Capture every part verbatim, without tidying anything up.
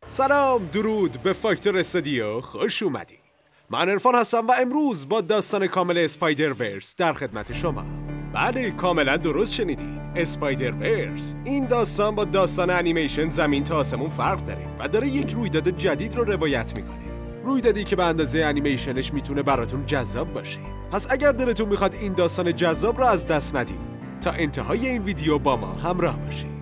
سلام، درود به فاکتور استودیو، خوش اومدید. من عرفان هستم و امروز با داستان کامل اسپایدر ورس در خدمت شما. بله، کاملا درست شنیدید، اسپایدر ورس. این داستان با داستان انیمیشن زمین تا آسمون فرق داره و داره یک رویداد جدید رو روایت میکنه. رویدادی که به اندازه انیمیشنش میتونه براتون جذاب باشه. پس اگر دلتون میخواد این داستان جذاب رو از دست ندید، تا انتهای این ویدیو با ما همراه باشید.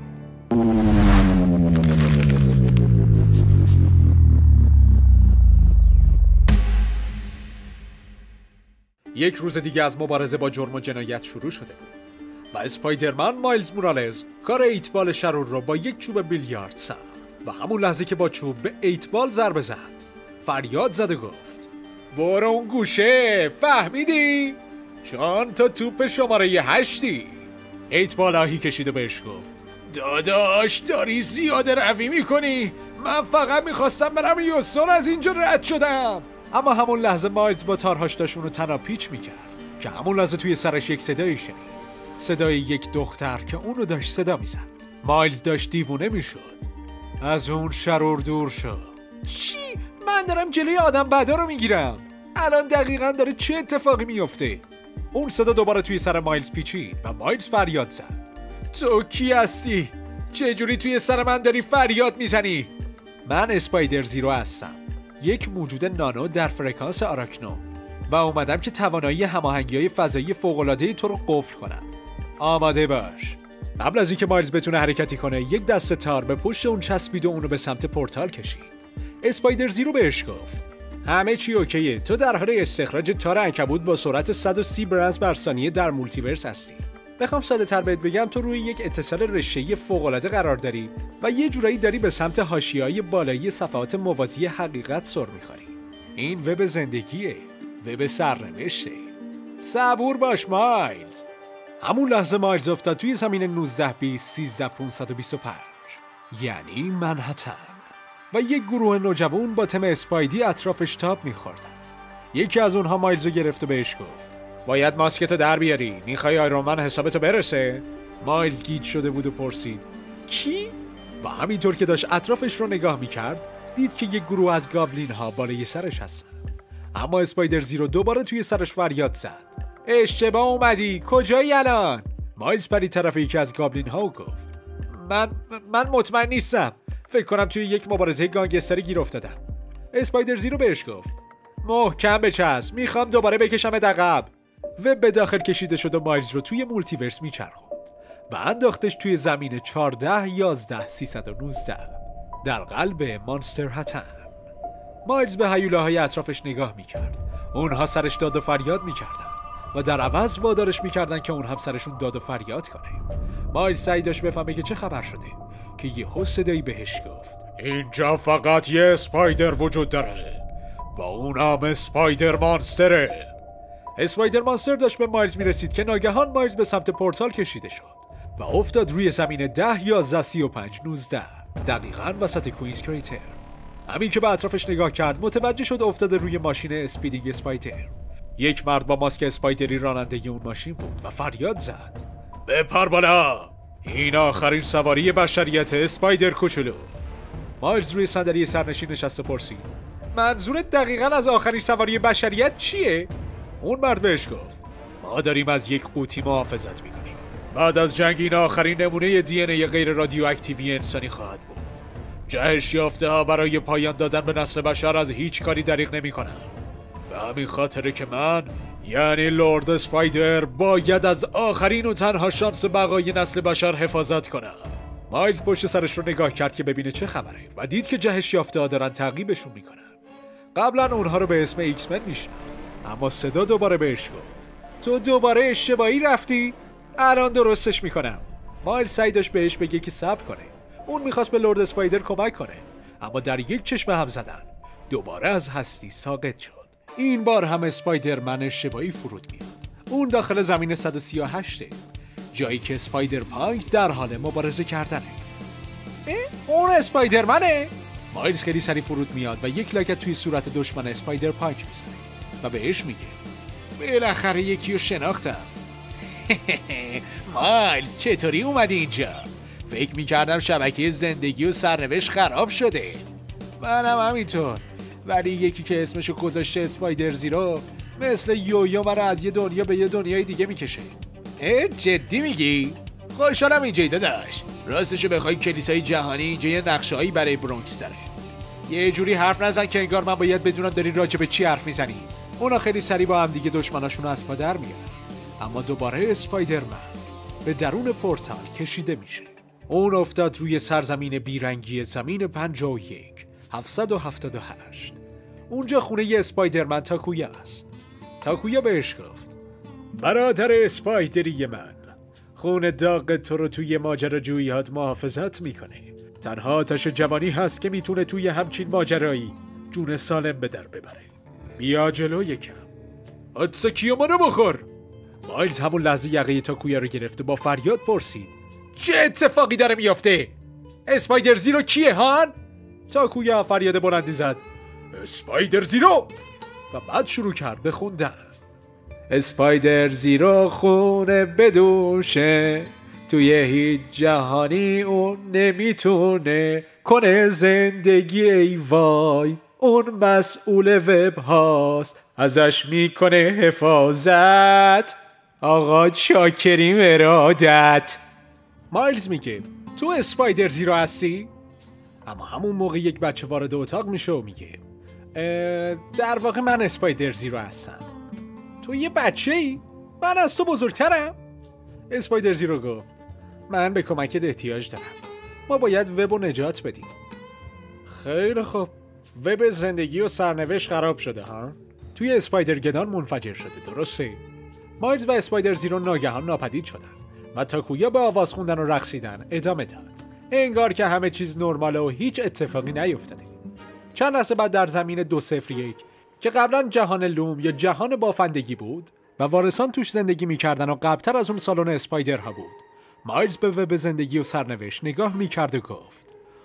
یک روز دیگه از مبارزه با جرم و جنایت شروع شده بود و اسپایدرمن مایلز مورالز کار ایت بال شرور رو با یک چوب بیلیارد ساخت و همون لحظه که با چوب به ایت بال ضربه زد، فریاد زد و گفت: برو اون گوشه، فهمیدی؟ چون تو توپ شماره هشتی. ایت بال آهی کشید و بهش گفت: داداش داری زیاده روی میکنی، من فقط میخواستم برم یوستون، از اینجا رد شدم. اما همون لحظه مایلز با تارهاش داشت اونو تنها پیچ میکرد که همون لحظه توی سرش یک صدایی شنید، صدای یک دختر که اونو داشت صدا میزد. مایلز داشت دیوونه میشد. از اون شرور دور شد. چی؟ من دارم جلوی آدم بدا رو میگیرم. الان دقیقاً داره چه اتفاقی میفته؟ اون صدا دوباره توی سر مایلز پیچید و مایلز فریاد زد: تو کی هستی؟ چه جوری توی سر من داری فریاد میزنی؟ من اسپایدر زیرو هستم، یک موجود نانو در فرکانس آراکنو، و اومدم که توانایی هماهنگی‌های فضایی فوق‌العاده تو رو قفل کنم. آماده باش. قبل از اینکه مایلز بتونه حرکتی کنه، یک دسته تار به پشت اون چسبید و اونو به سمت پورتال کشید. اسپایدر زیرو بهش گفت: همه چی اوکیه، تو در حال استخراج تار عنکبوت با سرعت صد و سی برنز بر ثانیه در مولتیورس هستی. بخوام ساده تر بهت بگم، تو روی یک اتصال رشته‌ای فوق‌العاده قرار داری و یه جورایی داری به سمت حاشیه‌های بالایی صفحات موازی حقیقت سر می‌خوری. این وب زندگیه، وب سرنوشته. صبور باش مایلز. همون لحظه مایلز افتاد توی زمین نوزده بیست سیزده پانصد و بیست و پنج، یعنی منهتن، و یک گروه نوجوان با تم اسپایدی اطرافش تاب می‌خوردن. یکی از اونها مایلز رو گرفت و بهش گفت: باید ماسکتو در بیاری، میخوای آیرون من حسابتو برسه؟ مایلز گیج شده بود و پرسید: کی؟ و همینطور که داشت اطرافش رو نگاه میکرد، دید که یک گروه از گابلین ها بالای سرش هستن. اما اسپایدر زیرو دوباره توی سرش فریاد زد: اشتباه اومدی، کجایی الان؟ مایلز پرید طرف یکی از گابلین ها و گفت: من من مطمئن نیستم، فکر کنم توی یک مبارزه گانگستری گیر افتادم. اسپایدر زیرو بهش گفت: محکم بچسب، میخوام دوباره بکشمت عقب. وب به داخل کشیده شد و مایلز رو توی مولتیورس میچرخوند و انداختش توی زمین چهارده یازده سیصد و نوزده در قلب مانستر هتن. مایلز به هیولاهای اطرافش نگاه میکرد. اونها سرش داد و فریاد میکردن و در عوض وادارش میکردن که اون هم سرشون داد و فریاد کنه. مایلز سعی داشت بفهمه که چه خبر شده که یهو صدایی بهش گفت: اینجا فقط یه اسپایدر وجود داره و اونم اسپایدر مانستره. اسپایدر مانستر داشت به مایلز میرسید که ناگهان مایلز به سمت پورتال کشیده شد و افتاد روی زمین ده یازده سی و پنج نوزده، دقیقاً وسط کوینز کریتر. همین که به اطرافش نگاه کرد، متوجه شد افتاده روی ماشین اسپیدینگ اسپایدر. یک مرد با ماسک اسپایدری راننده اون ماشین بود و فریاد زد: بپر بالا، این آخرین سواری بشریت اسپایدر کوچولو. مایلز روی صندلی سرنشین نشست و پرسید: منظورت دقیقاً از آخرین سواری بشریت چیه؟ اون مرد بهش گفت: ما داریم از یک قوطی محافظت میکنیم. بعد از جنگ این آخرین نمونه دی ان ای غیر رادیواکتیوی انسانی خواهد بود. جهش یافته ها برای پایان دادن به نسل بشر از هیچ کاری دریغ نمیکنن. به همین خاطره که من، یعنی لرد اسپایدر، باید از آخرین و تنها شانس بقای نسل بشر حفاظت کنم. مایلز پشت سرش رو نگاه کرد که ببینه چه خبره و دید که جهش یافته ها دارن تعقیبشون میکنن. قبلا اونها رو به اسم ایکس من میشناخت، اما صدا دوباره بهش گفت: تو دوباره اشتباهی رفتی؟ الان درستش میکنم. مایلز سعی داشت بهش بگه که صبر کنه. اون میخواست به لرد اسپایدر کمک کنه، اما در یک چشم هم زدن دوباره از هستی ساقط شد. این بار هم اسپایدرمن اشتباهی فرود میاد. اون داخل زمین صد و سی و هشت، جایی که اسپایدر پانک در حال مبارزه کردنه. اون اسپایدرمنه؟ مایلز خیلی سریع فرود میاد و یک لگد توی صورت دشمن اسپایدر پانک میزنه و بهش میگه: بالاخره یکی رو شناختم. مایلز چطوری اومدی اینجا؟ فکر میکردم شبکه زندگی و سرنوشت خراب شده. منم همینطور، ولی یکی که اسمشو گذاشته اسپایدر زیرو مثل یویو منو از یه دنیا به یه دنیای دیگه میکشه. اه جدی میگی؟ خوشحالم اینجایی داداش. راستشو بخوای کلیسای جهانی اینجا یه نقشه‌ای برای برونکس داره. یه جوری حرف نزن که انگار من باید بدونم داری راجع به چی حرف میزنی. اونا خیلی سریع با هم دیگه دشمناشون رو از پا در میارن. اما دوباره اسپایدرمن به درون پورتال کشیده میشه. اون افتاد روی سرزمین بیرنگی زمین پنجاه و یک هفتصد و هفتاد و هشت. اونجا خونه ی اسپایدرمن تاکویا است. تاکویا بهش گفت برادر اسپایدری من، خون داغ تو رو توی ماجراجوییات محافظت میکنه. تنها آتش جوانی هست که میتونه توی همچین ماجرایی جون سالم به در ببره. بیا جلو یکم. حدس کیومانو بخور. مایلز همون لحظه یقه تاکویا رو گرفت و با فریاد پرسید چه اتفاقی داره میافته؟ اسپایدر زیرو کیه هان؟ تاکویا فریاد بلندی زد اسپایدر زیرو و بعد شروع کرد به خوندن. اسپایدر زیرو خونه بدوشه، توی هیچ جهانی اون نمیتونه کنه زندگی. ای وای اون مسئول وب هاست، ازش میکنه حفاظت. آقا چاکریم ارادت. مایلز میگه تو اسپایدر زیرو هستی؟ اما همون موقع یک بچه وارد اتاق میشه و میگه در واقع من اسپایدر زیرو هستم. تو یه بچه ای؟ من از تو بزرگترم؟ اسپایدر زیرو گفت من به کمکت احتیاج دارم. ما باید وب رو نجات بدیم. خیلی خوب. وب زندگی و سرنوشت خراب شده ها؟ توی اسپایدر گدان منفجر شده، درسته؟ مایلز و اسپایدر زیرو ناگهان ناپدید شدن و تاکویا به آواز خوندن و رقصیدن ادامه داد، انگار که همه چیز نرماله و هیچ اتفاقی نیفتاده. چند لحظه بعد در زمین دو صفر یک که قبلا جهان لوم یا جهان بافندگی بود و وارثان توش زندگی میکردن و قبلتر از اون سالن اسپایدرها بود، مایلز به وب زندگی و سرنوشت نگاه میکرد و گفت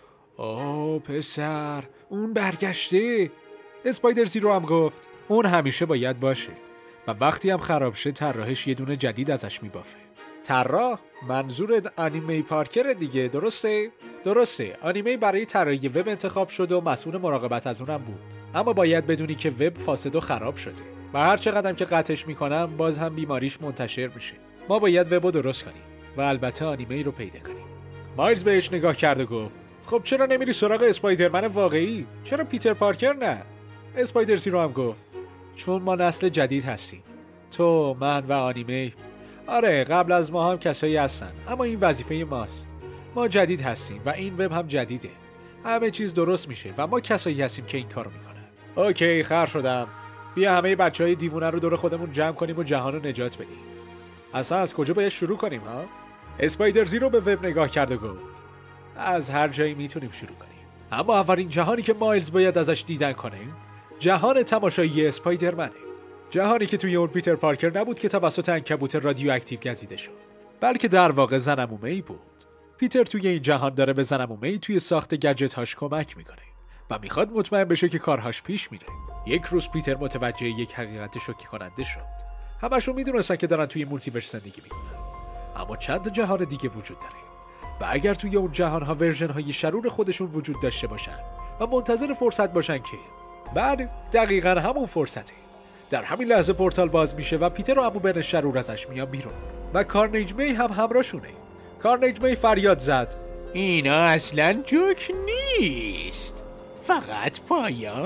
اوه پسر اون برگشته. اسپایدر زیرو هم گفت اون همیشه باید باشه و وقتی هم خراب شه طراحش یه دونه جدید ازش میبافه. طراح منظورت انیمه پارکر دیگه، درسته؟ درسته. انیمه برای طراحی وب انتخاب شده و مسئول مراقبت از اونم بود. اما باید بدونی که وب فاسد و خراب شده و هر چقدرم که قطعش میکنم باز هم بیماریش منتشر میشه. ما باید وب رو درست کنیم و البته انیمه رو پیدا کنیم. مایلز بهش نگاه کرد و گفت خب چرا نمیری سراغ اسپایدرمن واقعی؟ چرا پیتر پارکر نه؟ اسپایدر زیرو هم گفت چون ما نسل جدید هستیم. تو، من و انیمه. آره قبل از ما هم کسایی هستن، اما این وظیفه ماست. ما جدید هستیم و این وب هم جدیده. همه چیز درست میشه و ما کسایی هستیم که این کارو میکنن. اوکی خر شدم. بیا همه بچهای دیوونه رو دور خودمون جمع کنیم و جهان رو نجات بدیم. اصلا از کجا باید شروع کنیم ها؟ اسپایدر زیرو به وب نگاه کرد و گفت از هر جایی میتونیم شروع کنیم. اما اولین جهانی که مایلز باید ازش دیدن کنه جهان تماشایی اسپایدرمنه. جهانی که توی اون پیتر پارکر نبود که توسط عنکبوت رادیواکتیو گزیده شد، بلکه در واقع زن عمومه‌ای بود. پیتر توی این جهان داره به زن عمومه‌ای توی ساخت گجت‌هاش کمک میکنه و میخواد مطمئن بشه که کارهاش پیش میره. یک روز پیتر متوجه یک حقیقت شوکه کننده شد. همشون میدونستن که دارن توی مولتیورس زندگی میکنن، اما چند جهان دیگه وجود داره و اگر توی اون جهان‌ها ورژن‌های شرور خودشون وجود داشته باشن و منتظر فرصت باشن که بعد دقیقاً همون فرصته. در همین لحظه پورتال باز میشه و پیتر و عمو بن شرور ازش میان بیرون و کارنیج می هم همراهشونه. کارنیج می فریاد زد اینا اصلاً جوک نیست، فقط پایان.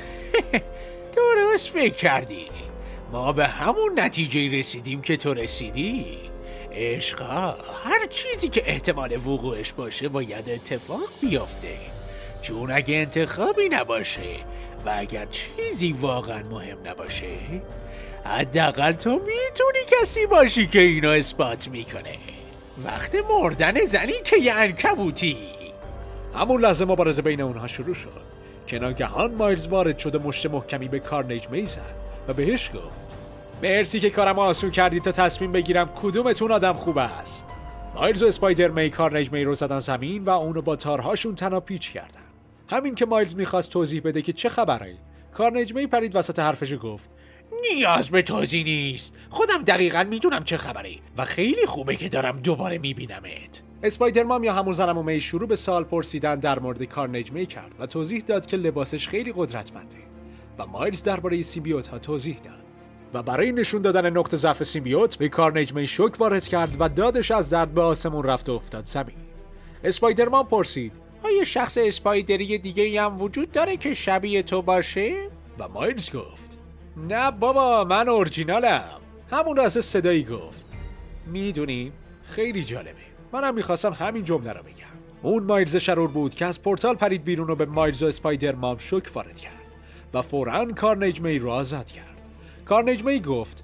درست فکر کردی، ما به همون نتیجه رسیدیم که تو رسیدی. عشقا هر چیزی که احتمال وقوعش باشه باید اتفاق بیفته، چون اگه انتخابی نباشه و اگر چیزی واقعا مهم نباشه حداقل تو میتونی کسی باشی که اینو اثبات میکنه. وقت مردن زنی که یه عنکبوتی. همون لحظه مبارزه بین اونها شروع شد که ناگهان مایلز وارد شد و مشت محکمی به کارنیج می زد و بهش گفت مرسی که کارم آسون کردی تا تصمیم بگیرم کدومتون آدم خوب است. مایلز و اسپایدر می کارنیج می رو زدن زمین و اونو با تارهاشون تنا پیچ کردن. همین که مایلز میخواست توضیح بده که چه خبره، کارنیج می پرید وسط حرفش گفت نیاز به توضیح نیست، خودم دقیقاً میدونم چه خبره و خیلی خوبه که دارم دوباره میبینمت. اسپایدرمن یا همون زن عمو می شروع به سوال پرسیدن در مورد کارنیج می کرد و توضیح داد که لباسش خیلی قدرتمنده و مایلز درباره سیمبیوت ها توضیح داد و برای نشون دادن نقطه ضعف سیمبیوت به کارنیج می شوک وارد کرد و دادش از درد به آسمون رفت و افتاد زمین. اسپایدرمن پرسید آیا شخص اسپایدری دیگه هم وجود داره که شبیه تو باشه؟ و مایلز گفت نه بابا، من اورجینالم. همون راسته صدایی گفت میدونی خیلی جالبه، منم میخواستم همین جمله رو بگم. اون مایلز شرور بود که از پورتال پرید بیرون و به مایلز و اسپایدرمن شوک وارد کرد و فوراً کارنیج می رو آزاد کرد. کارنیج می گفت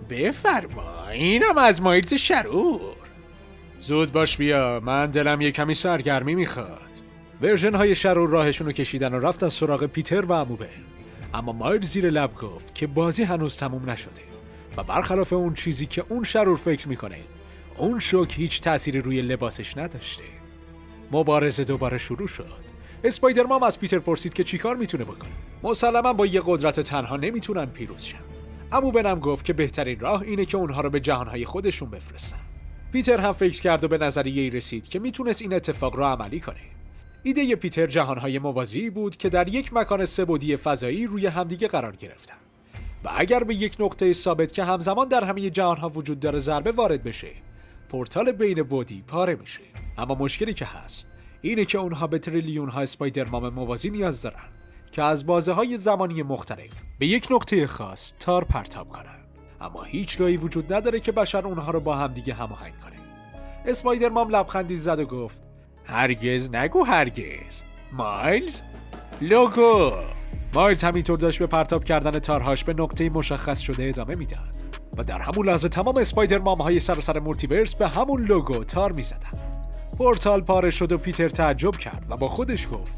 بفرما، اینم از مایلز شرور. زود باش بیا، من دلم یه کمی سرگرمی میخواد. ورژن های شرور راهشون رو کشیدن و رفتن سراغ پیتر و عمو بن. اما مایلز زیر لب گفت که بازی هنوز تموم نشده و برخلاف اون چیزی که اون شرور فکر میکنه، اون شوک هیچ تأثیری روی لباسش نداشته. مبارزه دوباره شروع شد. اسپایدرمن از پیتر پرسید که چیکار میتونه بکنه. مسلما با یه قدرت تنها نمیتونن پیروز شن. عمو بنم گفت که بهترین راه اینه که اونها رو به جهانهای خودشون بفرستن. پیتر هم فکر کرد و به نظریه‌ای رسید که میتونست این اتفاق رو عملی کنه. ایده پیتر جهانهای موازی بود که در یک مکان سه‌بعدی فضایی روی همدیگه قرار گرفتن و اگر به یک نقطه ثابت که همزمان در همه جهانها وجود داره ضربه وارد بشه، پورتال بین بعدی پاره میشه. اما مشکلی که هست اینه که اونها به تریلیون ها اسپایدرمن موازی نیاز دارن که از بازه های زمانی مختلف به یک نقطه خاص تار پرتاب کنن. اما هیچ راهی وجود نداره که بشر اونها رو با همدیگه هماهنگ کنه. اسپایدرمن لبخندی زد و گفت هرگز نگو هرگز. مایلز لوگو. مایلز همینطور داشت به پرتاب کردن تارهاش به نقطه مشخص شده ادامه میداد و در همون لحظه تمام اسپایدرمن های سراسر مولتیورس به همون لوگو تار میزدن. پورتال پاره شد و پیتر تعجب کرد و با خودش گفت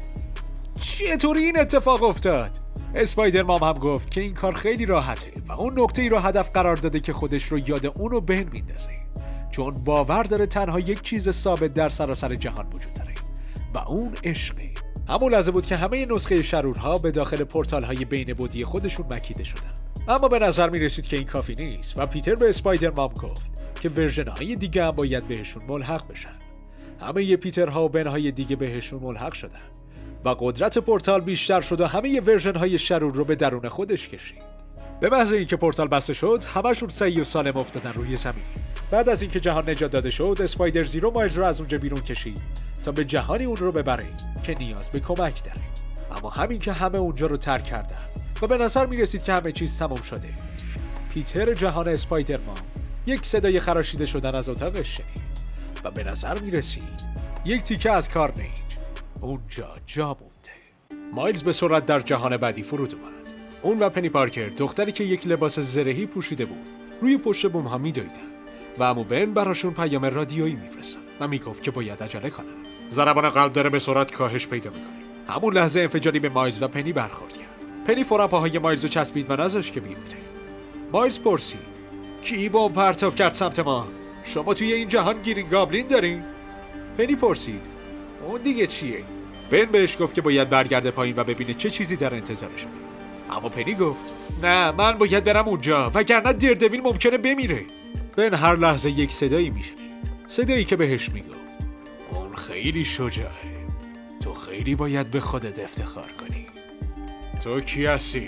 چطوری این اتفاق افتاد؟ اسپایدرمن هم گفت که این کار خیلی راحته و اون نقطه ای رو هدف قرار داده که خودش رو یاد اونو بن میندازه، چون باور داره تنها یک چیز ثابت در سراسر جهان وجود داره و اون عشقه. همون لحظه بود که همه نسخه شرورها به داخل پورتال های بین بعدی خودشون مکیده شدن. اما به نظر می رسید که این کافی نیست و پیتر به اسپایدرمن گفت که ورژن های دیگه هم باید بهشون ملحق بشن. همه ی پیترها و بن های دیگه بهشون ملحق شدن و قدرت پورتال بیشتر شد و همه ی ورژن های شرور رو به درون خودش کشید. به محض اینکه پورتال بسته شد، همشون سعی و سالم افتادن روی زمین. بعد از اینکه جهان نجات داده شد، اسپایدر زیرو مایلز رو از اونجا بیرون کشید تا به جهانی اون رو ببره که نیاز به کمک داره. اما همین که همه اونجا رو ترک کردن و به نظر می رسید که همه چیز تمام شده، پیتر جهان اسپایدرمن یک صدای خراشیده شدن از اتاقش شنید و به نظر می رسید یک تیکه از کارنیج اونجا جا مونده. مایلز به سرعت در جهان بعدی فرود اومد. اون و پنی پارکر، دختری که یک لباس زرهی پوشیده بود، روی پشت بوم ها میدویدن و عمو بن براشون پیام رادیویی میفرستاد و میگفت که باید عجله کنن. ضربان قلب داره به سرعت کاهش پیدا میکنه. همون لحظه انفجاری به مایلز و پنی برخورد کرد. پنی فوراً پاهای مایلز رو چسبید و نذاشت که بیفته. مایلز پرسید کی با پرتاب کرد سمت ما؟ شما توی این جهان گرین گابلین دارین؟ پنی پرسید اون دیگه چیه؟ بن بهش گفت که باید برگرده پایین و ببینه چه چیزی در انتظارش بود. اما پنی گفت نه، من باید برم اونجا وگرنه دردویل ممکنه بمیره. بن هر لحظه یک صدایی میشنید، صدایی که بهش میگفت اون خیلی شجاعه، تو خیلی باید به خودت افتخار کنی. تو کی هستی؟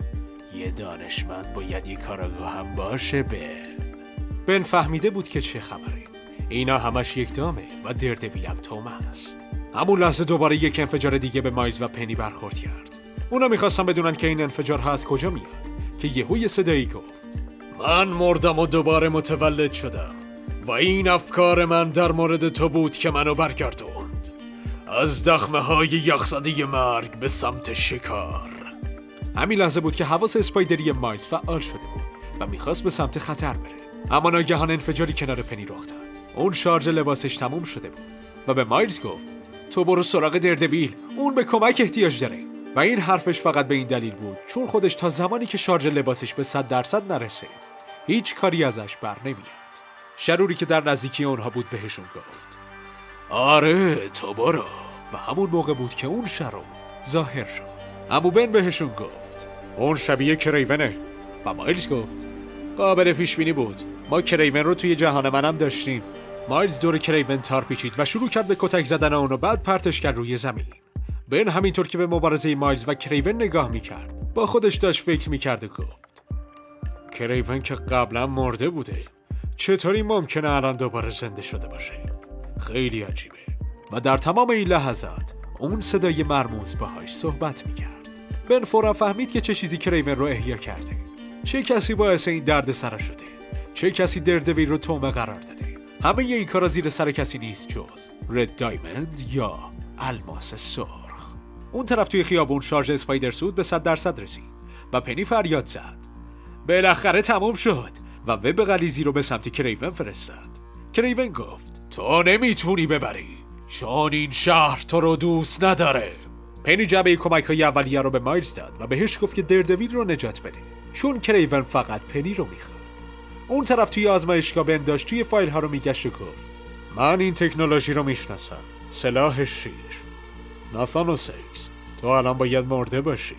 یه دانشمند باید یه کاراگاه هم باشه. بن بن فهمیده بود که چه خبره. اینا همش یک دامه و دردویل هم تومه است. همون لحظه دوباره یک انفجار دیگه به مایلز و پنی برخورد کرد. اونا میخواستن بدونن که این انفجارها از کجا میاد که یهو یه صدایی گفت من مردم و دوباره متولد شدم و این افکار من در مورد تو بود که منو برگردوند از دخمه های یخزده مرگ به سمت شکار. همین لحظه بود که حواس اسپایدری مایلز فعال شده بود و میخواست به سمت خطر بره. اما ناگهان انفجاری کنار پنی رخ داد. اون شارژ لباسش تموم شده بود و به مایلز گفت تو برو سراغ دردویل، اون به کمک احتیاج داره. و این حرفش فقط به این دلیل بود چون خودش تا زمانی که شارژ لباسش به صد درصد نرسه هیچ کاری ازش بر نمیاد. شروری که در نزدیکی اونها بود بهشون گفت آره تو برو. و همون موقع بود که اون شرور ظاهر شد. عمو بن بهشون گفت اون شبیه کریونه. و مایلز گفت قابل پیش بینی بود، ما کریون رو توی جهان منم داشتیم. مایلز دور کریون تار پیچید و شروع کرد به کتک زدن اون و بعد پرتش کرد روی زمین. بن همینطور که به مبارزه مایلز و کریون نگاه میکرد با خودش داشت فکر میکرد و گفت کریون که قبلا مرده بوده، چطوری ممکنه الان دوباره زنده شده باشه؟ خیلی عجیبه. و در تمام این لحظات اون صدای مرموز باهاش صحبت میکرد. بن فورا فهمید که چه چیزی کریون رو احیا کرده. چه کسی باعث این درد سر شده؟ چه کسی دردویل رو تومه قرار داده؟ همه این کارا زیر سر کسی نیست جز رد دایموند یا الماس سرخ. اون طرف توی خیابون شارژ اسپایدر سوت به صد درصد رسید و پنی فریاد زد بالاخره تموم شد و وب غلیظی رو به سمت کریون فرستاد. کریون گفت تو نمیتونی ببری چون این شهر تو رو دوست نداره. پنی جعبه کمک‌های اولیه رو به مایلز داد و بهش گفت که دردویل رو نجات بده چون کریون فقط پنی رو میخواد. اون طرف توی آزمایشگاه بن داشت توی فایل ها رو میگشت و گفت من این تکنولوژی رو میشناسم، سلاح شیر. ناثان و سکس تو الان باید مرده باشی.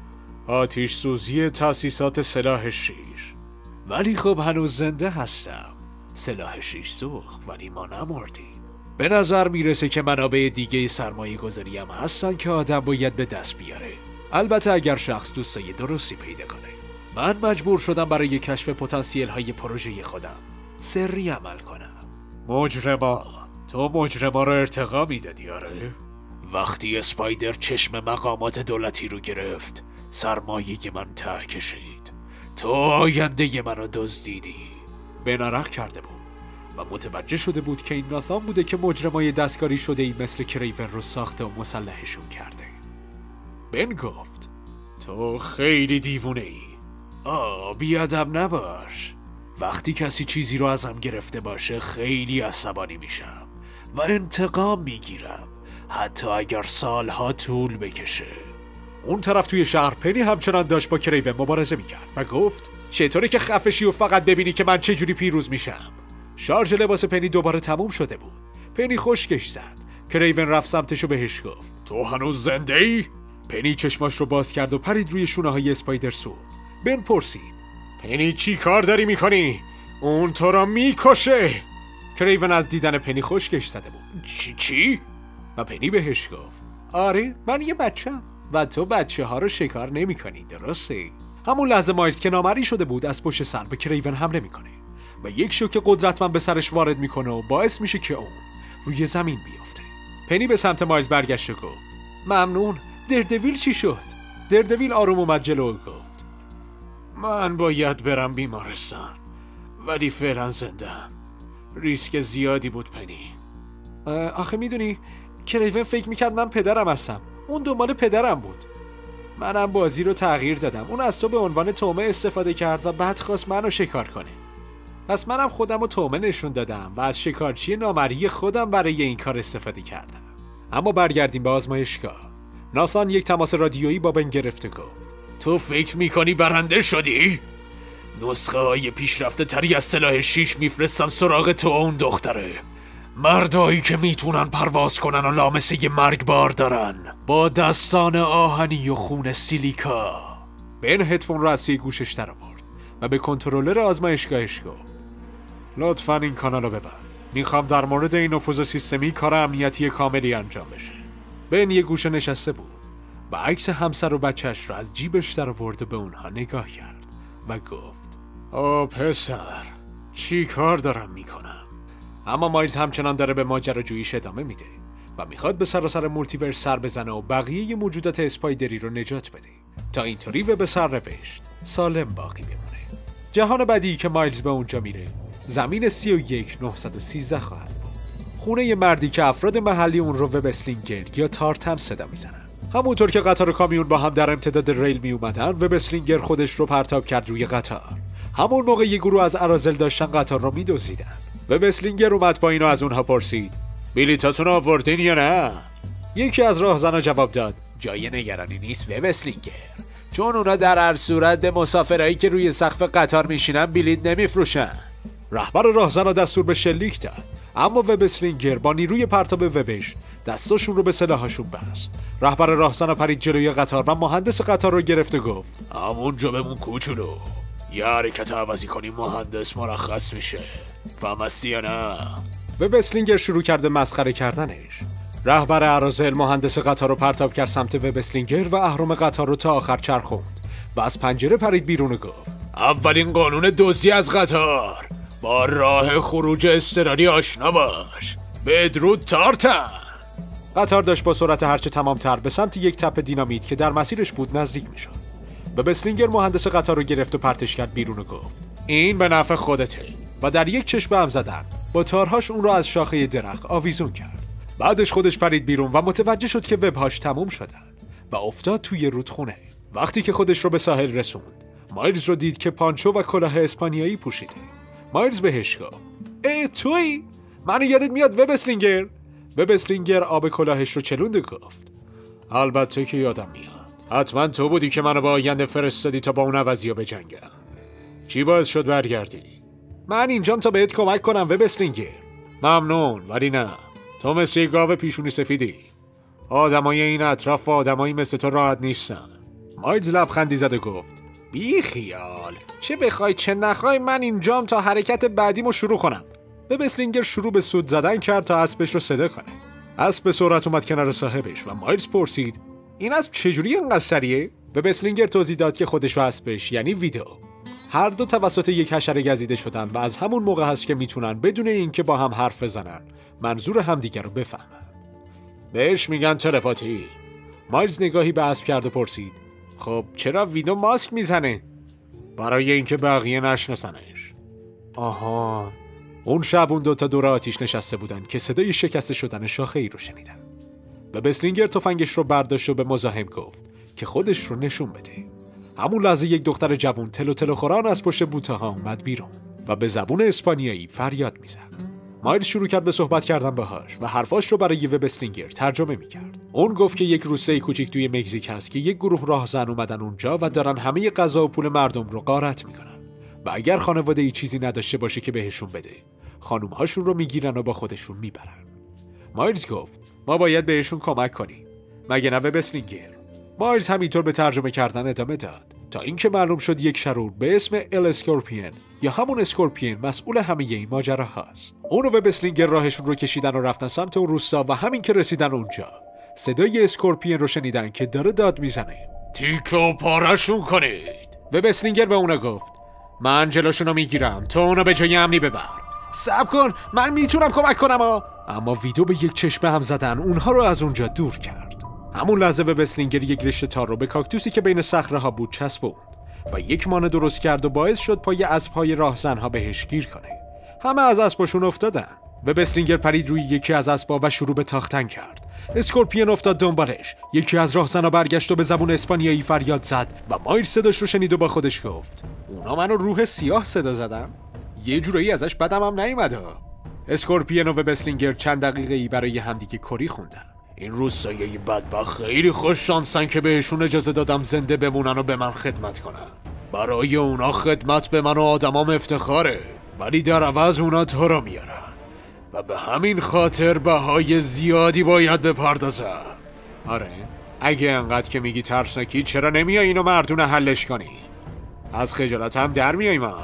آتش سوزی تاسیسات سلاح شیر. ولی خب هنوز زنده هستم. سلاح شیر سوخت ولی ما نمردیم. به نظر میرسه که منابع دیگه سرمایه گذاری هم هستن که آدم باید به دست بیاره. البته اگر شخص دوستای درستی پیدا کنه. من مجبور شدم برای کشف پتانسیل های پروژه خودم سری عمل کنم. مجرما تو مجرما رو ارتقا میدادی آره؟ وقتی اسپایدر چشم مقامات دولتی رو گرفت سرمایه من ته کشید. تو آینده منو دزدیدی. بن عرق کرده بود و متوجه شده بود که این ناثان بوده که مجرمای دستکاری شده ای مثل کریون رو ساخته و مسلحشون کرده. بن گفت تو خیلی دیوونه ای. آه بیادب نباش. وقتی کسی چیزی رو ازم گرفته باشه خیلی عصبانی میشم و انتقام میگیرم حتی اگر سالها طول بکشه. اون طرف توی شهر پنی همچنان داشت با کریون مبارزه میکرد و گفت چطوری که خفشی و فقط ببینی که من چجوری پیروز میشم. شارژ لباس پنی دوباره تموم شده بود. پنی خشکش زد. کریون رفت سمتش و بهش گفت تو هنوز زنده ای؟ پنی چشماش رو باز کرد و پرید روی شونه های اسپایدر سوت. بن پرسید پنی چی کار داری میکنی؟ اون تو را میکشه. کریون از دیدن پنی خشکش زده بود. چی چی؟ و پنی بهش گفت آره من یه بچه‌ام و تو بچه ها رو شکار نمی کنی درسته؟ همون لحظه مایلز که نامری شده بود از پشت سر به کریون حمله میکنه و یک شوک قدرتمند به سرش وارد میکنه و باعث میشه که اون روی زمین بیفته. پنی به سمت مایلز برگشت و گفت ممنون. دردویل چی شد؟ دردویل آروم اومد جلو و گفت من باید برم بیمارستان ولی فعلا زنده‌ام. ریسک زیادی بود پنی. آخه میدونی کریون فکر میکرد من پدرم هستم. اون دنبال پدرم بود. منم بازی رو تغییر دادم. اون از تو به عنوان تومه استفاده کرد و بعد خواست منو شکار کنه. پس منم خودم رو تومه نشون دادم و از شکارچی نامری خودم برای این کار استفاده کردم. اما برگردیم به آزمایشگاه. ناثان یک تماس رادیویی با بن گرفت و گفت تو فکر میکنی برنده شدی؟ نسخه های پیشرفته تری از سلاح شیش میفرستم سراغ تو اون دختره. مردایی که میتونن پرواز کنن و لامسه مرگبار دارن با دستان آهنی و خون سیلیکا. بن هدفون رو از توی گوشش در آورد و به کنترلر آزمایشگاهش گفت لطفاً این کانال رو ببند. میخوام در مورد این نفوذ سیستمی کار امنیتی کاملی انجام بشه. بن یه گوشه نشسته بود و عکس همسر و بچهش رو از جیبش در آورد و به اونها نگاه کرد و گفت آه پسر چی کار دارم میکنم؟ اما مایلز همچنان داره به ماجراجوییش ادامه میده و میخواد به سراسر مولتیورس سر بزنه و بقیه موجودات اسپایدری رو نجات بده تا اینطوری و به سرنوشت سالم باقی بمونه. جهان بعدی که مایلز به اونجا میره زمین سی و یک نهصد و سیزده خواهد بود. خونه ی مردی که افراد محلی اون رو وب اسلینگر یا تارتن صدا میزنن. همونطور که قطار و کامیون با هم در امتداد ریل می اومدن وب اسلینگر خودش رو پرتاب کرد روی قطار. همون موقع یه گروه از اراذل داشتن قطار رو میدزدیدن. وب اسلینگر اومد با اینو از اونها پرسید بلیطاتون آوردین یا نه؟ یکی از راهزنا جواب داد جای نگرانی نیست وب اسلینگر، چون اونا در هر صورت به مسافرایی که روی سقف قطار میشینن بلیط نمیفروشن. رهبر راهزنا دستور به شلیک داد، اما وب اسلینگر با نیروی پرتاب وبش دستاشون رو به سلاحاشون بست. رهبر راهزنا پرید جلوی قطار و مهندس قطار رو گرفت و گفت همونجا بمون کوچولو، یه حرکت عوضی کنی مهندس مرخص میشه، فهمستی یا نه؟ وب اسلینگر شروع کرده مسخره کردنش. رهبر اراذل مهندس قطار رو پرتاب کرد سمت وب اسلینگر و اهرم قطار رو تا آخر چرخوند و از پنجره پرید بیرون و گفت اولین قانون دزدی از قطار، با راه خروج اضطراری آشنا باش. بدرود تارتن. قطار داشت با سرعت هرچه تمامتر به سمت یک تپه دینامیت که در مسیرش بود نزدیک میشد. وب اسلینگر مهندس قطار رو گرفت و پرتش کرد بیرون و گفت این به نفع خودته و در یک چشم هم زدن با تارهاش اون رو از شاخه درخت آویزون کرد. بعدش خودش پرید بیرون و متوجه شد که وبهاش تموم شدن و افتاد توی رودخونه. وقتی که خودش رو به ساحل رسوند، مایلز رو دید که پانچو و کلاه اسپانیایی پوشیده. مایلز بهش گفت ای تویی؟ منو یادت میاد وب اسلینگر؟ وب اسلینگر آب کلاهش رو چلوند و گفت البته که یادم میاد. حتما تو بودی که منو با آینده فرستادی تا با اون عوضیا بجنگم. چی باعث شد برگردی؟ من اینجام تا بهت کمک کنم وب اسلینگر. ممنون، ولی نه. تو مثل یک گاو پیشونی سفیدی. آدمای این اطراف و آدمایی مثل تو راحت نیستن. مایلز لبخندی زد و گفت بی خیال، چه بخوای چه نخوای من اینجام تا حرکت بعدیمو شروع کنم. وب اسلینگر شروع به سود زدن کرد تا اسبش رو صدا کنه. اسب به سرعت اومد کنار صاحبش و مایلز پرسید این اسب چجوری اینقدر سریعه؟ وب اسلینگر توضیح داد که خودش و اسبش یعنی ویدو هر دو توسط یک حشره گزیده شدن و از همون موقع هست که میتونن بدون اینکه با هم حرف بزنن منظور همدیگر رو بفهمن. بهش میگن تلپاتی. مایلز نگاهی به اسب کرد و پرسید خب چرا ویدو ماسک میزنه؟ برای اینکه بقیه نشناسنش. آها. اون شب اون دوتا دور آتیش نشسته بودن که صدای شکسته شدن شاخه ای رو شنیدن. وب اسلینگر تفنگش رو برداشت و به مزاحم گفت که خودش رو نشون بده. همون لحظه یک دختر جوان تلو تلو خوران از پشت بوته ها اومد بیرون و به زبون اسپانیایی فریاد میزد. مایلز شروع کرد به صحبت کردن باهاش و حرفاش رو برای وب اسلینگر ترجمه میکرد. اون گفت که یک روستای کوچیک توی مکزیک هست که یک گروه راهزن اومدن اونجا و دارن همه غذا و پول مردم رو غارت میکنن و اگر خانواده ای چیزی نداشته باشه که بهشون بده، خانومهاشون رو میگیرن و با خودشون میبرن. مایلز گفت ما باید بهشون کمک کنیم، مگه نه وب اسلینگر؟ مایلز همینطور به ترجمه کردن ادامه داد تا اینکه معلوم شد یک شرور به اسم ال اسکورپین یا همون اسکورپین مسئول همه این ماجرا هست. اون و وب اسلینگر راهشون رو کشیدن و رفتن سمت اون روستا و همین که رسیدن اونجا صدای اسکورپین رو شنیدن که داره داد میزنه تیکه و پارشون کنید. وب اسلینگر به اونا گفت من جلوشونو میگیرم، تو اونو به جای امنی ببر. صبر کن، من میتونم کمک کنم ها. اما ویدو به یک چشمه هم زدن اونها رو از اونجا دور کرد. همون لحظه وب اسلینگر یک رشته تار رو به کاکتوسی که بین صخره ها بود چسبوند و یک مانع درست کرد و باعث شد پای اسب‌های راهزن‌ها بهش گیر کنه. همه از اسبشون افتادن. وب اسلینگر پرید روی یکی از اسب‌ها و شروع به تاختن کرد. اسکورپین افتاد دنبالش. یکی از راهزن‌ها برگشت و به زبون اسپانیایی فریاد زد و مایلز صداش رو شنید و با خودش گفت اونا منو روح سیاه صدا زدن. یه جورایی ازش بدم هم نیومد. اسکورپین و وب اسلینگر چند دقیقه‌ای برای همدیگه کری خوندن. این روستایی بدبخت خیلی خوش شانسن که بهشون اجازه دادم زنده بمونن و به من خدمت کنن. برای اونا خدمت به من و آدمام افتخاره، ولی در عوض اونا تو رو میارن و به همین خاطر بهای زیادی باید بپردازن. آره، اگه انقدر که میگی ترسناکی چرا نمیای اینو مردونه حلش کنی؟ از خجالت هم در میای ما.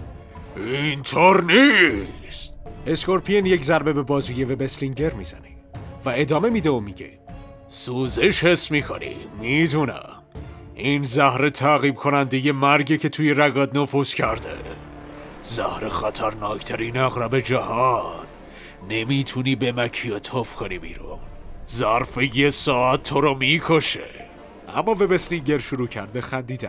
اینطور نیست. اسکورپین یک ضربه به بازوی وب اسلینگر میزنه و ادامه میده و میگه سوزش حس میکنی؟ میدونم این زهر تعقیب کننده مرگی که توی رگات نفوذ کرده، زهر خطرناکترین عقرب جهان. نمیتونی به مکی و توف کنی بیرون. ظرف یه ساعت تو رو میکشه. اما وب اسلینگر شروع کرد به خندیدن.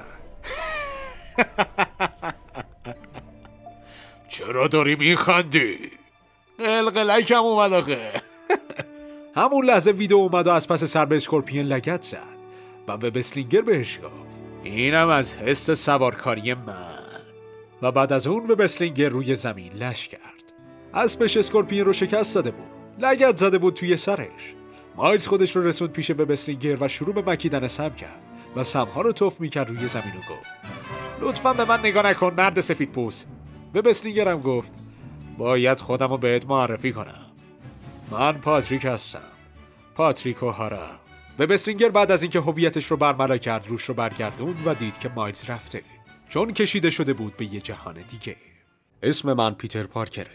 چرا داری میخندی؟ قلقلکم اومد آخه. همون لحظه ویدو اومد و از پس سر به اسکورپین لگد زد و وب اسلینگر بهش گفت اینم از حس سوارکاری من. و بعد از اون وب اسلینگر روی زمین لش کرد. اسبش اسکورپین رو شکست داده بود. لگد زده بود توی سرش. مایلز خودش رو رسوند پیش وب اسلینگر و شروع به مکیدن سم کرد و سمها رو تف میکرد روی زمین و گفت لطفاً به من نگاه نکن مرد سفید پوست. وب اسلینگر هم گفت باید خودم رو بهت معرفی کنم. من پاتریک هستم، پاتریک اوهارا. وب اسلینگر بعد از اینکه هویتش رو برملا کرد روش رو برگردوند و دید که مایلز رفته، چون کشیده شده بود به یه جهان دیگه. اسم من پیتر پارکره.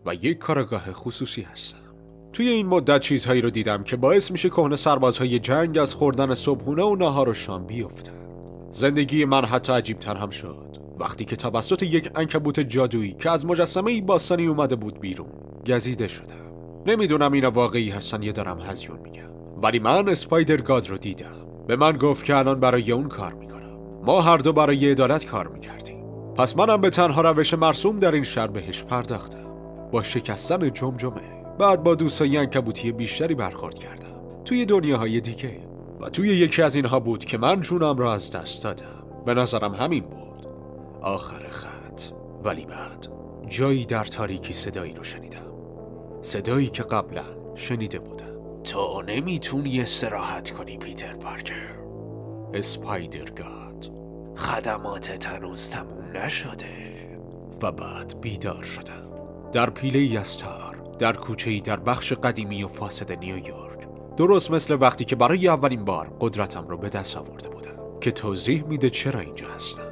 و یک کارگاه خصوصی هستم. توی این مدت چیزهایی رو دیدم که باعث میشه کهنه سربازهای جنگ از خوردن صبحونه و ناهار و شام بیفتن. زندگی من حتی عجیب‌تر هم شد وقتی که توسط یک عنکبوت جادویی که از مجسمه باستانی اومده بود بیرون گزیده شدم. نمیدونم اینا واقعی هستن یا دارم هزیون میگم، ولی من اسپایدر گاد رو دیدم. به من گفت که الان برای اون کار میکنم. ما هر دو برای عدالت کار میکردیم. پس منم به تنها روش مرسوم در این شهر بهش پرداختم، با شکستن جمجمه. بعد با دوستای عنکبوتی بیشتری برخورد کردم توی دنیاهای دیگه و توی یکی از اینها بود که من جونم را از دست دادم. به نظرم همین بود آخر خط. ولی بعد جایی در تاریکی صدایی رو شنیدم، صدایی که قبلا شنیده بودم. تو نمیتونی استراحت کنی پیتر پارکر. اسپایدر گاد، خدماتت هنوز تموم نشده. و بعد بیدار شدم در پیله ای از تار، در کوچه‌ای در بخش قدیمی و فاسد نیویورک، درست مثل وقتی که برای اولین بار قدرتم رو به دست آورده بودم که توضیح میده چرا اینجا هستم.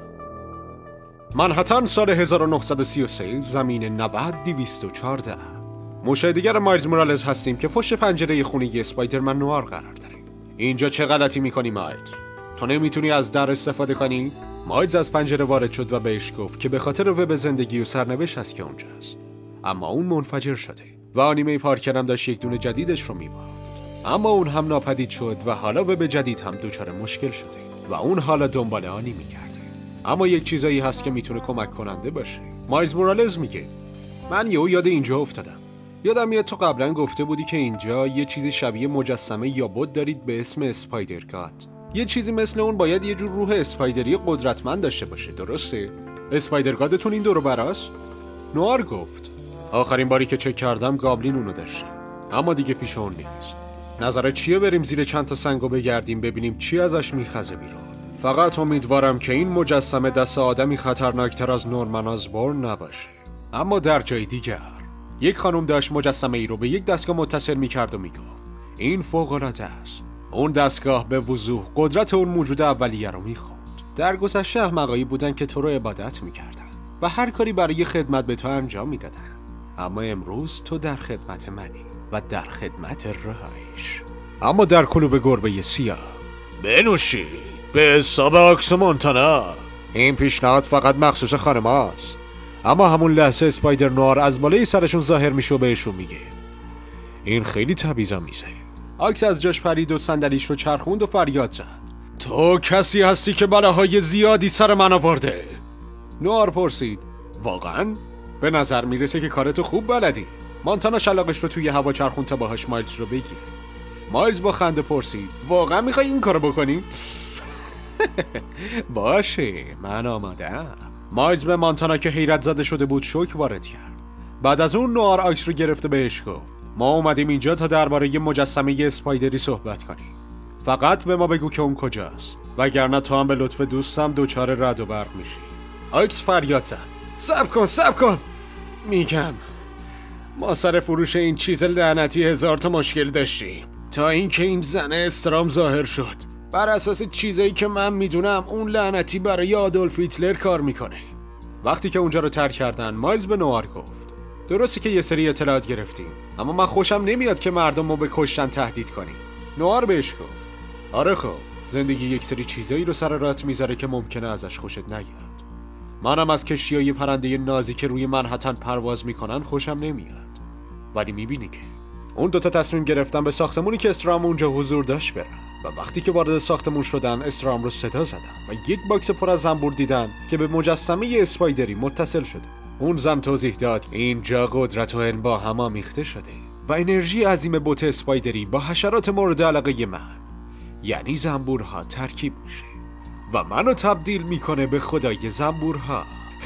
منهتن، سال هزار و نهصد و سی و سه، زمین نود دویست و چهارده. مشاهده‌گر مایلز مورالز هستیم که پشت پنجره خونه اسپایدرمن نوار قرار داره. اینجا چه غلطی میکنی مایلز؟ تو نمیتونی از در استفاده کنی؟ مایلز از پنجره وارد شد و بهش گفت که به خاطر وب زندگی و سرنوشت هست که اونجاست. اما اون منفجر شده و آنیمه پارکر هم داشت یک دونه جدیدش رو میبافت. اما اون هم ناپدید شد و حالا وب جدید هم دچار مشکل شده و اون حالا دنبال آنیمه کرده. اما یک چیزایی هست که میتونه کمک کننده باشه. مایلز مورالز میگه من یهو یاد اینجا افتادم. یادم میاد تو قبلا گفته بودی که اینجا یه چیزی شبیه مجسمه یا بت دارید به اسم اسپایدر گاد. یه چیزی مثل اون باید یه جور روح اسپایدری قدرتمند داشته باشه، درسته؟ اسپایدر گادتون این دورو براست؟ نوار گفت آخرین باری که چک کردم گابلین اونو داشته، اما دیگه پیش اون نیست. نظرت چیه بریم زیر چند تا سنگو بگردیم ببینیم چی ازش میخزه بیرون؟ فقط امیدوارم که این مجسمه دست آدمی خطرناکتر از نورمن آزبورن نباشه. اما در جای دیگر یک خانم داشت مجسمه ای رو به یک دستگاه متصل میکرد و میگفت این فوق‌العاده است. اون دستگاه به وضوح قدرت اون موجود اولیه رو میخوند. در گذشته احمقایی بودن که تو رو عبادت میکردن و هر کاری برای خدمت به تو انجام میدادن. اما امروز تو در خدمت منی و در خدمت رایش. اما در کلوب گربه سیاه بنوشید به حساب آکس مونتانا. این پیشنهاد فقط مخصوص خانم هاست. اما همون لحظه اسپایدر نوار از بالای سرشون ظاهر میشه و بهشون میگه این خیلی تبعیض‌آمیزه. آکس از جاش پرید و صندلیش رو چرخوند و فریاد زد تو کسی هستی که بلاهای زیادی سر من آورده. نوار پرسید واقعا؟ به نظر میرسه که کارتو خوب بلدی. مونتانا شلاقش رو توی هوا چرخوند تا باهاش مایلز رو بگیره. مایلز با خنده پرسید واقعا میخوای این کارو بکنی؟ باشه من آماده‌ام. مایلز به مونتانا که حیرت زده شده بود شوک وارد کرد. بعد از اون نوار آکس رو گرفته بهش گفت ما اومدیم اینجا تا درباره یه مجسمه اسپایدری صحبت کنیم. فقط به ما بگو که اون کجاست، وگرنه تو هم به لطف دوستم دوچار رد و برق میشی. آکس فریاد زد صبر کن صبر کن. میگم ما سر فروش این چیز لعنتی هزار تا مشکل داشتیم تا اینکه این زنه استرام ظاهر شد. بر اساس چیزایی که من میدونم اون لعنتی برای آدولف هیتلر کار میکنه. وقتی که اونجا رو ترک کردن مایلز به نوار گفت درسته که یه سری اطلاعات گرفتیم، اما من خوشم نمیاد که مردم رو به کشتن تهدید کنیم. نوار بهش گفت آره خب زندگی یک سری چیزایی رو سر رات میذاره که ممکنه ازش خوشت نیاد. منم از کشتیای پرنده نازی که روی منهتن پرواز میکنن خوشم نمیاد. ولی میبینی که اون دوتا تصمیم گرفتن به ساختمونی که استرام اونجا حضور داشت برن و وقتی که وارد ساختمون شدن استرام رو صدا زدن و یک باکس پر از زنبور دیدن که به مجسمه اسپایدری متصل شده. اون زن توضیح داد اینجا قدرت و علم با هم آمیخته شده و انرژی عظیم بت اسپایدری با حشرات مورد علاقه من یعنی زنبورها ترکیب میشه و منو تبدیل میکنه به خدای زنبورها.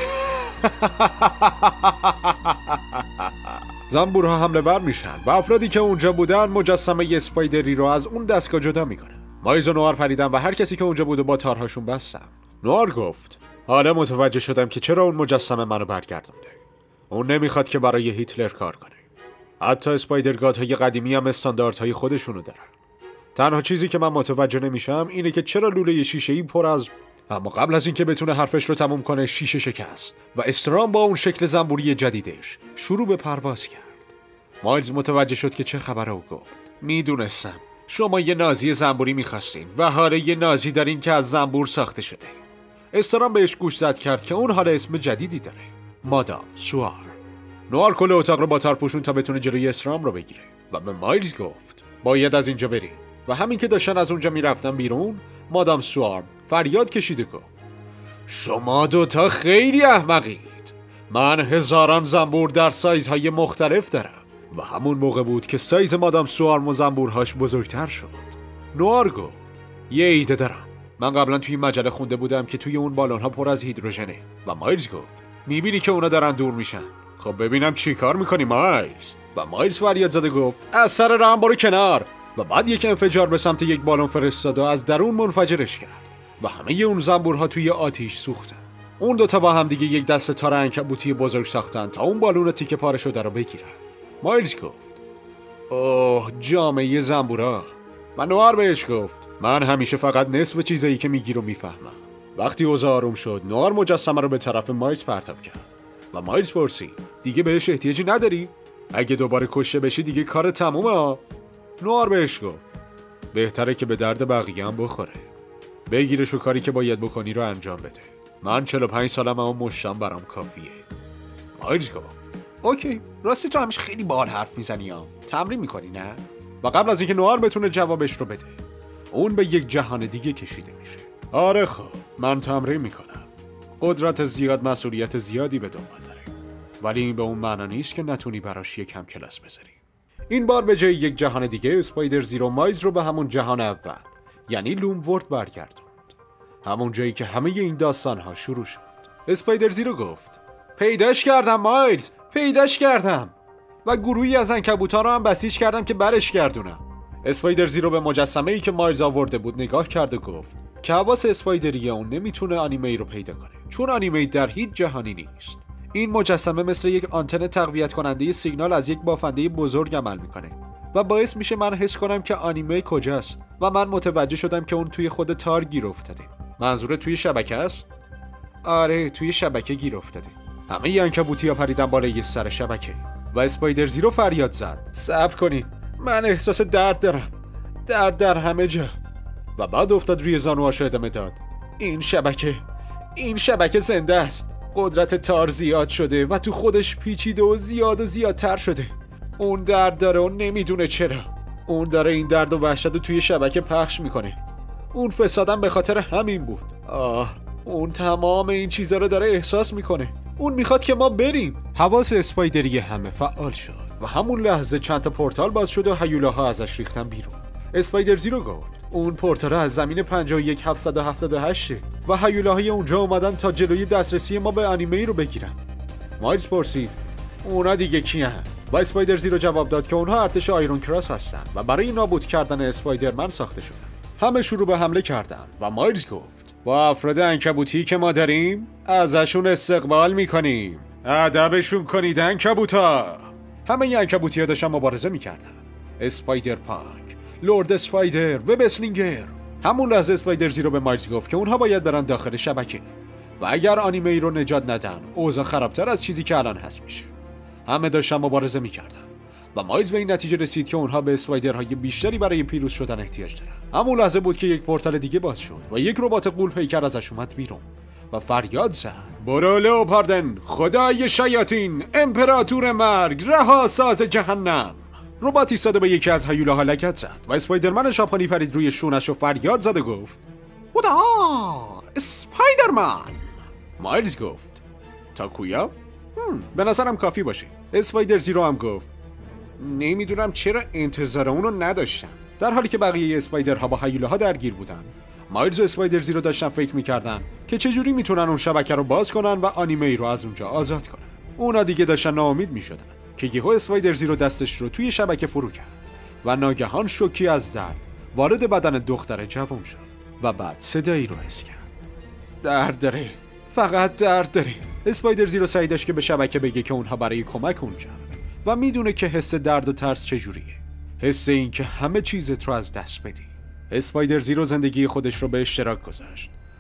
زنبورها حمله ور میشن و افرادی که اونجا بودن مجسمه اسپایدری رو از اون دستگاه جدا میکنن. مایلز و نوار پریدن و هر کسی که اونجا بود و با تارهاشون بستن. نوار گفت حالا متوجه شدم که چرا اون مجسمه منو برگردونده. اون نمیخواد که برای هیتلر کار کنه. حتی اسپایدرگادهای قدیمی هم استانداردهای خودشونو دارن. تنها چیزی که من متوجه نمیشم اینه که چرا لوله شیشه‌ای پر از اما قبل از اینکه بتونه حرفش رو تموم کنه شیشه شکست و استرام با اون شکل زنبوری جدیدش شروع به پرواز کرد. مایلز متوجه شد که چه خبره و گفت میدونستم شما یه نازی زنبوری میخواستین و حالا یه نازی دارین که از زنبور ساخته شده. استرام بهش گوش زد کرد که اون حالا اسم جدیدی داره، مادام سوار. نوار کل اتاق رو با تار پوشون تا بتونه جلوی استرام رو بگیره و به مایلز گفت باید از اینجا بریم. و همین که داشتن از اونجا میرفتن بیرون، مادام سوار فریاد کشید و گفت شما دوتا خیلی احمقید. من هزاران زنبور در سایزهای مختلف دارم. و همون موقع بود که سایز مادام سوارم و زنبورهاش بزرگتر شد. نوار گفت یه ایده دارم. من قبلا توی مجله خونده بودم که توی اون بالونها پر از هیدروژنه. و مایلز گفت میبینی که اونا دارن دور میشن. خب ببینم چی کار میکنی مایلز. و مایلز فریاد زده گفت از سر راه برو کنار. و بعد یک انفجار به سمت یک بالون فرستاد و از درون منفجرش کرد و همه اون زنبورها توی آتیش سوختن. اون دوتا با هم دیگه یک دسته تار عنکبوتی بزرگ ساختن تا اون بالون تیکه پاره شده رو بگیرن. مایلز گفت اوه جامعه زنبورا. و نوار بهش گفت من همیشه فقط نصف چیزایی که میگی رو میفهمم. وقتی اوضاع آروم شد، نوار مجسمه رو به طرف مایلز پرتاب کرد و مایلز پرسید دیگه بهش احتیاجی نداری؟ اگه دوباره کشته بشی دیگه کار تمومه. نوار بهش گفت بهتره که به درد بقیه هم بخوره. بگیرش و کاری که باید بکنی رو انجام بده. من چهل و پنج سالم اما مشتم برام کافیه. مایلز گفت اوکی، راستی تو همیشه خیلی باحال حرف میزنی ها. تمرین میکنی نه؟ و قبل از اینکه نوار بتونه جوابش رو بده، اون به یک جهان دیگه کشیده میشه. آره خب من تمرین میکنم. قدرت زیاد مسئولیت زیادی به دنبال داره، ولی این به اون معنا نیست که نتونی براش یک کم کلاس بذاری. این بار به جای یک جهان دیگه، اسپایدر زیرو مایلز رو به همون جهان اول، یعنی لوم ورد برگردوند. همون جایی که همه این داستان‌ها شروع شد. اسپایدر زیرو گفت پیداش کردم مایلز، پیداش کردم. و گروهی از عنکبوت‌ها رو هم بسیج کردم که برش گردونم. اسپایدر زیرو به مجسمه‌ای که مایلز آورده بود نگاه کرد و گفت که حواس اسپایدری اون نمیتونه آنیمه رو پیدا کنه، چون آنیمه در هیچ جهانی نیست. این مجسمه مثل یک آنتن تقویت کننده سیگنال از یک بافنده بزرگ عمل میکنه و باعث میشه من حس کنم که آنیمه کجاست و من متوجه شدم که اون توی خود تار گیر افتاده. منظور توی شبکه است؟ آره توی شبکه گیر افتاده. همه عنکبوتی‌ها پریدن بالای سر شبکه و اسپایدر زیرو فریاد زد صبر کنین، من احساس درد دارم، درد در همه جا. و بعد افتاد روی زانوهاش ادامه داد این شبکه این شبکه زنده است. قدرت تار زیاد شده و تو خودش پیچیده و زیاد و زیادتر شده. اون درد داره و نمیدونه چرا. اون داره این درد و وحشت رو توی شبکه پخش میکنه. اون فسادم به خاطر همین بود. آه اون تمام این چیزا رو داره احساس میکنه. اون میخواد که ما بریم. حواس اسپایدری همه فعال شد و همون لحظه چند تا پورتال باز شد و هیولاها ازش ریختن بیرون. اسپایدر زیرو گفت اون پورتال از زمین پنجاه و یک هفتصد و هفتاد و هشت و هیولاهای اونجا اومدن تا جلوی دسترسی ما به آنیمه رو بگیرن. مایلز پرسید اونا دیگه کیان؟ و اسپایدر زیرو جواب داد که اونها ارتش آیرون کراس هستن و برای نابود کردن اسپایدرمن ساخته شدن. همه شروع به حمله کردن و مایلز گفت با افراد عنکبوتی که ما داریم ازشون استقبال میکنیم. ادبشون کنید عنکبوتا. همه عنکبوتی‌ها داشتن مبارزه میکردن. اسپایدر پانک، لورد اسپایدر و بسلینگر. همون لحظه اسپایدر زیرو به مایلز گفت که اونها باید برن داخل شبکه و اگر آنیمه ای رو نجات ندن اوضاع خرابتر از چیزی که الان هست میشه. همه داشتن مبارزه میکردن و مایلز به این نتیجه رسید که اونها به اسپایدرهای بیشتری برای پیروز شدن احتیاج دارن. همون لحظه بود که یک پورتال دیگه باز شد و یک ربات غول پیکر ازش اومد بیرون و فریاد زد برو لئوپاردن، خدای شیاطین، امپراتور مرگ، رها ساز جهنم. ربات ایستاد به یکی از هیولاها لگد زد و اسپایدرمن شاپانی پرید روی شونش و فریاد زد و گفت خدا اسپایدرمن. مایلز گفت تاکویا؟ به نظرم کافی باشه. اسپایدر زیرو هم گفت نمیدونم چرا انتظار اونو نداشتم. در حالی که بقیه اسپایدرها با هیولاها درگیر بودن، مایلز و اسپایدر زیرو داشتن فکر میکردن که چجوری میتونن اون شبکه رو باز کنن و آنیمه ای رو از اونجا آزاد کنن. اونا دیگه داشتن ناامید میشدن که یهو اسپایدر زیرو دستش رو توی شبکه فرو کرد و ناگهان شوکی از درد وارد بدن دختر جوان شد و بعد صدایی رو حس کرد. درد داره، فقط درد داره. اسپایدر زیرو سعی داشت که به شبکه بگه که اونها برای کمک اونجا و میدونه که حس درد و ترس چجوریه. حس این که همه چیزت رو از دست بدی. اسپایدر زیرو زندگی خودش رو به اشتراک گذاشت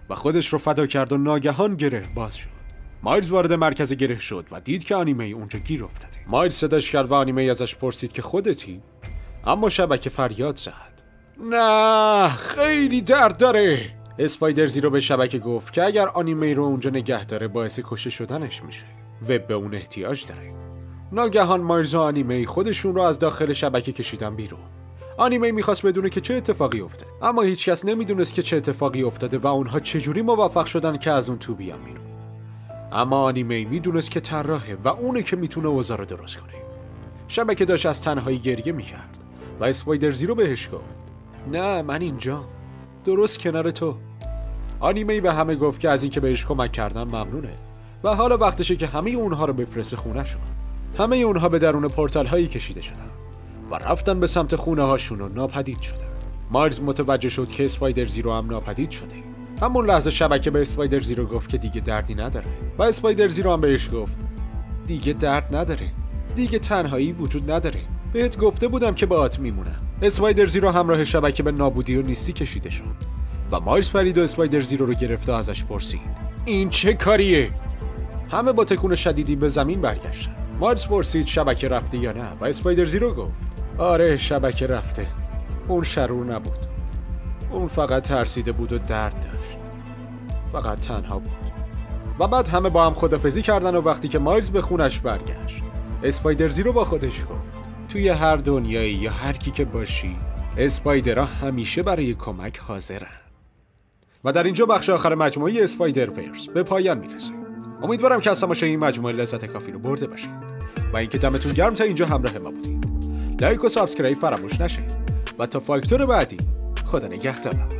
و خودش رو فدا کرد و ناگهان گره باز شد. مایلز وارد مرکز گره شد و دید که آنیمه اونجا گیر افتاده. مایلز صداش کرد و آنیمه ازش پرسید که خودتی؟ اما شبکه فریاد زد. نه، خیلی درد داره. اسپایدر زیرو به شبکه گفت که اگر آنیمه رو اونجا نگه داره باعث کشته شدنش میشه. وب به اون احتیاج داره. ناگهان مایلز و آنیمه خودشون رو از داخل شبکه کشیدن بیرون. آنیمه میخواست بدونه که چه اتفاقی افتاد، اما هیچکس نمیدونست که چه اتفاقی افتاده و اونها چجوری موفق شدن که از اون تو بیان بیرون. اما آنیمه میدونست که طراحه و اونه که میتونه اوضاع رو درست کنه. شبکه داشت از تنهایی گریه میکرد و اسپایدر زیرو بهش گفت نه، من اینجا، درست کنار تو. آنیمه به همه گفت که از اینکه بهش کمک کردن ممنونه و حالا وقتشه که همه اونها رو بفرسته خونه‌شون. همه اونها به درون پورتال هایی کشیده شدن و رفتن به سمت خونه هاشون و ناپدید شدن. مایلز متوجه شد که اسپایدر زیرو هم ناپدید شده. همون لحظه شبکه به اسپایدر زیرو گفت که دیگه دردی نداره و اسپایدر زیرو هم بهش گفت دیگه درد نداره، دیگه تنهایی وجود نداره، بهت گفته بودم که باهات میمونم. اسپایدر زیرو همراه شبکه به نابودی و نیستی کشیده شد و مایلز پرید و اسپایدر زیرو رو گرفت و ازش پرسید این چه کاریه؟ همه با تکون شدیدی به زمین برگشتن. مایلز پرسید شبکه رفته یا نه و اسپایدر زیرو گفت آره، شبکه رفته. اون شرور نبود، اون فقط ترسیده بود و درد داشت، فقط تنها بود. و بعد همه با هم خدافزی کردن و وقتی که مایلز به خونش برگشت اسپایدر زیرو با خودش گفت توی هر دنیایی یا هر کی که باشی اسپایدرها همیشه برای کمک حاضرن. و در اینجا بخش آخر مجموعه اسپایدر ورس به پایان میرسه. امیدوارم که از تماشای این مجموعه لذت کافی رو برده باشید و اینکه دمتون گرم تا اینجا همراه ما بودید. لایک و سابسکرایب فراموش نشه و تا فاکتور بعدی خدا نگهدار.